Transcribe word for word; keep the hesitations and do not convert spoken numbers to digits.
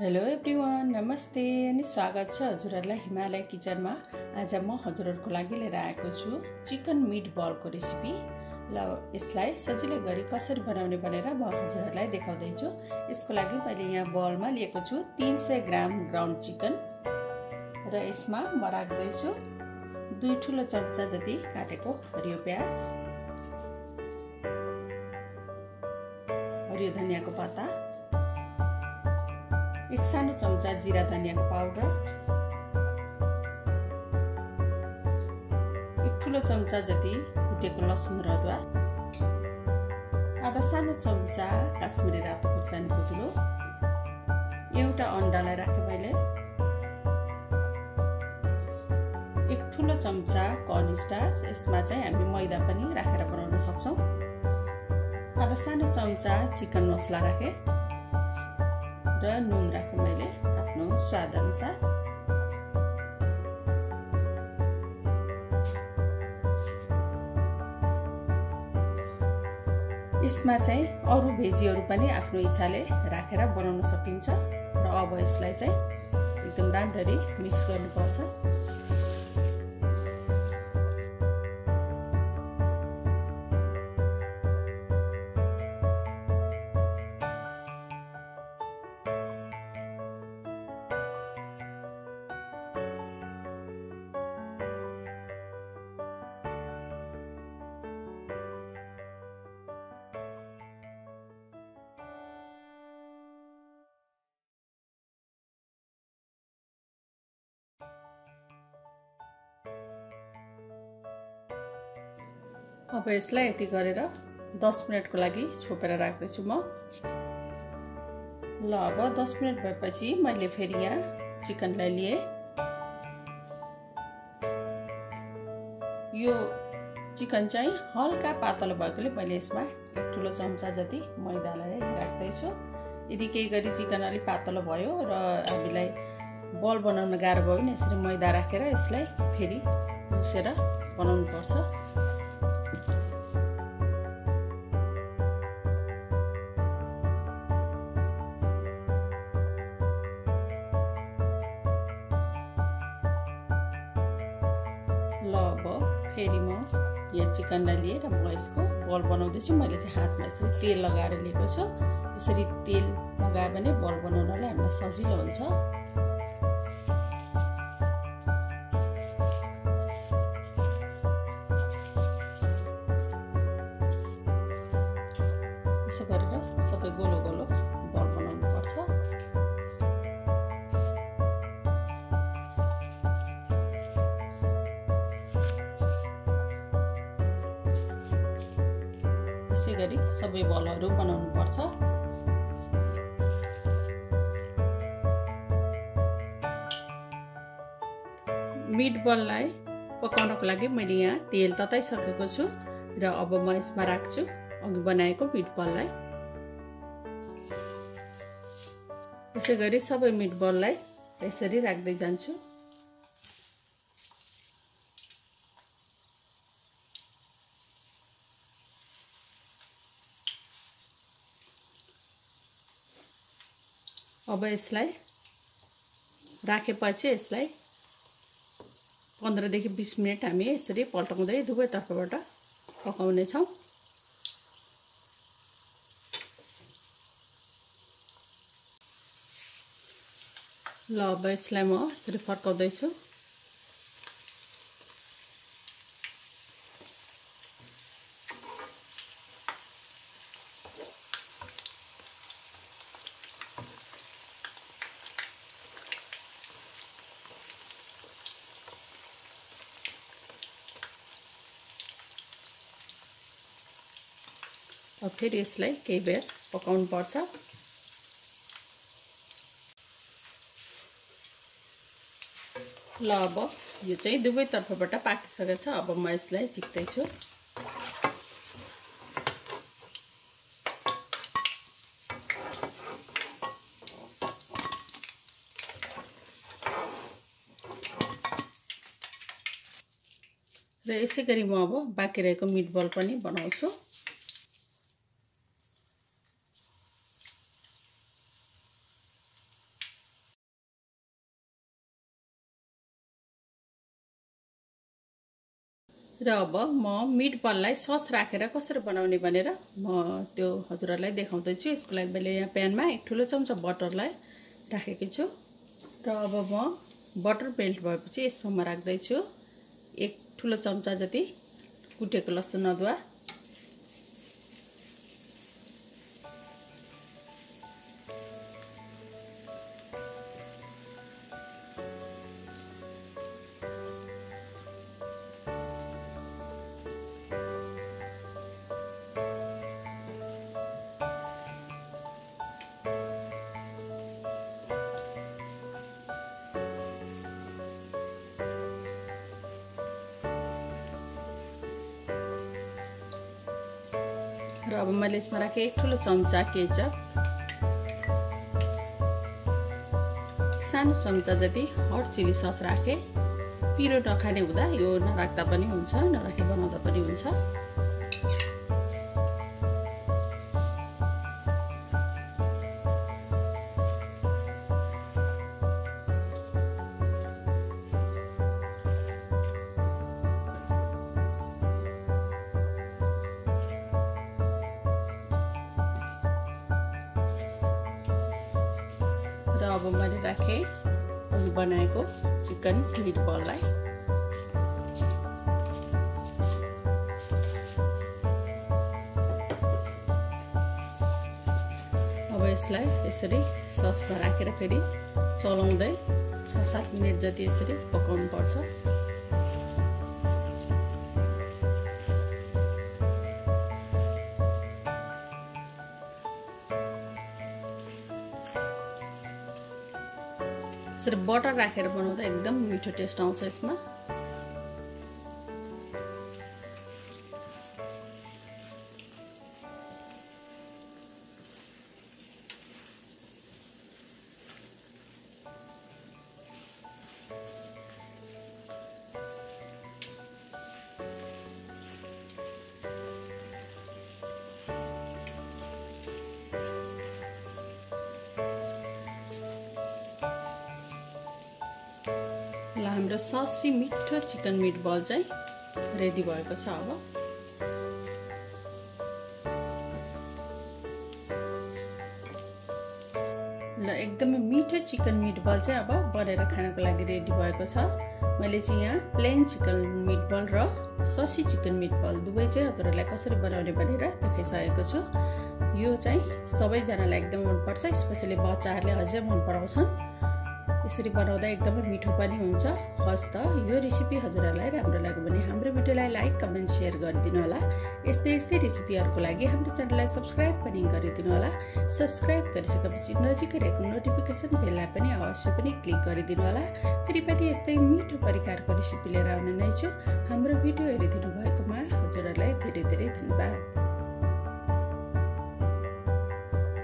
Hello everyone, नमस्ते अनि स्वागत छ हजुरहरुलाई हिमालय किचनमा। आज म हजुरहरुको लागि लिएर आएको छु चिकन मिट बलको रेसिपी। ल यसलाई सजिलै गरी कसरी बनाउने भनेर म हजुरहरुलाई देखाउँदै छु। यसको लागि मैले यहाँ बलमा लिएको छु तीन सय ग्राम ग्राउन्ड चिकन र यसमा म राख्दै छु दुई ठुलो चम्चा जति काटेको हरियो प्याज, हरियो धनियाको पत्ता, एक सानो चम्चा जीरा धनियाको पाउडर, एक ठुलो चम्चा जति कुटेको लसुन र अदुवा, आधा सानो चम्चा काश्मिरी रातो खुर्सानीको धुलो, एउटा अन्डालाई राखे मैले, एक ठुलो चम्चा कर्न स्टार्च, यसमा चाहिँ हामी मैदा पनि राखेर बनाउन सक्छौं, आधा सानो चम्चा चिकन मसला राखे र नुन राखे मैले आफ्नो स्वाद अनुसार। यसमा चाहिँ अरु भेजीहरु पनि आफ्नो इच्छाले राखेर बनाउन सकिन्छ र अब यसलाई चाहिँ एकदम राम्ररी मिक्स गर्नुपर्छ। अब यसलाई यति गरेर दस मिनेटको लागि छोपेर राख्दै छु म। ल अब दस मिनेट भएपछि मैले फेरि यहाँ चिकनलाई लिए। यो चिकन चाहिँ हल्का पातलो भएकोले मैले यसमा एक ठुलो चम्चा जति मैदालाई राख्दै छु। यदि केही गरी चिकन अलि पातलो भयो र हामीलाई बल बनाउन गाह्रो भयो भने यसरी मैदा राखेर यसलाई फेरि मुसेर बनाउनु पर्छ। ल अब फेरि म यो चिकनलाई लिएर म यसको बल बनाउँदैछु। मैले चाहिँ हातमा यसरी तेल लगाएर लिएको छु। यसरी तेल लगायो भने बल बनाउनलाई हामीलाई सजिलो हुन्छ। यसो गरेर सबै गोलो गोलो बल बनाउनु पर्छ। यसै गरी सबै बलहरू बनाउनु पर्छ। मिट बललाई पकाउनको लागि मैले यहाँ तेल तताइसकेको छु र अब म यसमा राख्छु अघि बनाएको मिट बललाई। यसै गरी सबै मिट बललाई यसरी राख्दै जान्छु। अब यसलाई राखेपछि यसलाई पन्ध्र देखि बीस मिनेट हामी यसरी पल्टाउँदै दुवै तर्फबाट पकाउने छौं। ल अब यसलाई म यसरी फर्काउँदै छु। अब फेरि यसलाई केही बेर पकाउनु पर्छ। ल अब यो चाहिँ दुवै तर्फबाट पाकिसकेको छ। अब म यसलाई झिक्दै छु। र यसै गरी म अब बाँकी रहेको मिट बल पनि बनाउँछु। र अब म मिट बललाई सस राखेर कसरी बनाउने भनेर म त्यो हजुरहरूलाई देखाउँदै छु। यसको लागि मैले यहाँ प्यानमा एक ठुलो चम्चा बटरलाई राखेको छु र अब म बटर मेल्ट भएपछि यसमा म राख्दै छु एक ठुलो चम्चा जति कुटेको लसुन अदुवा, र अब मैले यसमा राखेँ एक ठुलो चम्चा केचप, सानो चम्चा जति हट चिली सस राखेँ। पिरो नखाने हुँदा यो नराख्दा पनि हुन्छ, नराखे बनाउँदा पनि हुन्छ। र अब मैले राखेँ अघि बनाएको चिकन मिट बललाई। अब यसलाई यसरी ससमा राखेर फेरि चलाउँदै छ सात मिनट जति यसरी पकाउनु पर्छ। यसरी बटर राखेर बनाउँदा एकदम मिठो टेस्ट आउँछ यसमा। ल हाम्रो ससी मिठो चिकन मिट बल चाहिँ रेडी भएको छ। अब ल एकदमै मिठो चिकन मिट बल चाहिँ अब बनेर खानको लागि रेडी भएको छ। मैले चाहिँ यहाँ प्लेन चिकन मिट बल र ससी चिकन मिट बल दुवै चाहिँ हजुरहरूलाई कसरी बनाउने भनेर देखाइसकेको छु। यो चाहिँ सबैजनालाई एकदम मनपर्छ, स्पेसली बच्चाहरूले अझै मन पराउँछन्। यसरी बनाउँदा एकदमै मिठो पनि हुन्छ। हस् त यो रेसिपी हजुरहरूलाई राम्रो लाग्यो भने हाम्रो भिडियोलाई लाइक कमेन्ट सेयर गरिदिनु होला। यस्तै यस्तै रेसिपीहरूको लागि हाम्रो च्यानललाई सब्सक्राइब पनि गरिदिनु होला। सब्सक्राइब गरिसकेपछि नजिकै रहेको नोटिफिकेसन बेललाई पनि अवश्य पनि क्लिक गरिदिनु होला। फेरि पनि यस्तै मिठो परिकारको रेसिपी लिएर आउने नै छु। हाम्रो भिडियो हेरिदिनु भएकोमा हजुरहरूलाई धेरै धेरै धन्यवाद।